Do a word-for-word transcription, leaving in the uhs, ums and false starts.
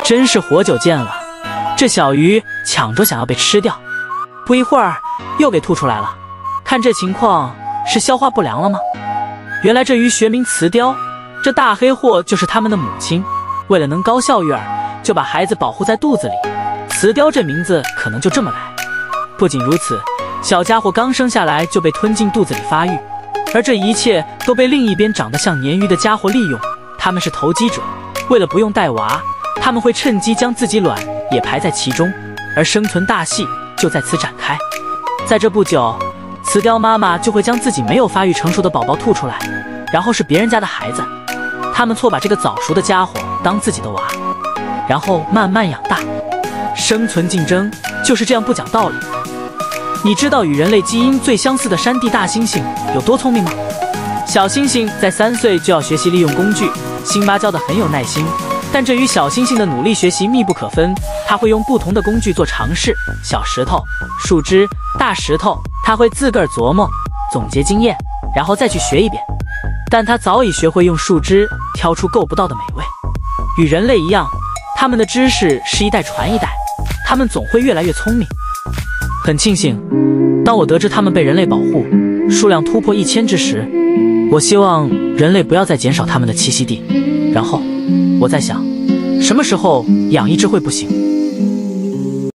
真是活久见了。这小鱼抢着想要被吃掉，不一会儿又给吐出来了。看这情况，是消化不良了吗？原来这鱼学名雌鲷，这大黑货就是他们的母亲。为了能高效育儿，就把孩子保护在肚子里。雌鲷这名字可能就这么来。不仅如此，小家伙刚生下来就被吞进肚子里发育，而这一切都被另一边长得像鲶鱼的家伙利用。他们是投机者，为了不用带娃，他们会趁机将自己卵也排在其中，而生存大戏就在此展开。在这不久，雌鲷妈妈就会将自己没有发育成熟的宝宝吐出来，然后是别人家的孩子。他们错把这个早熟的家伙当自己的娃，然后慢慢养大。生存竞争就是这样不讲道理。你知道与人类基因最相似的山地大猩猩有多聪明吗？小猩猩在三岁就要学习利用工具，辛巴教的很有耐心，但这与小猩猩的努力学习密不可分。他会用不同的工具做尝试，小石头、树枝、大石头，他会自个儿琢磨，总结经验，然后再去学一遍。但他早已学会用树枝挑出够不到的美味。与人类一样，他们的知识是一代传一代，他们总会越来越聪明。很庆幸，当我得知他们被人类保护，数量突破一千只时，我希望人类不要再减少他们的栖息地。然后我在想，什么时候养一只会不行？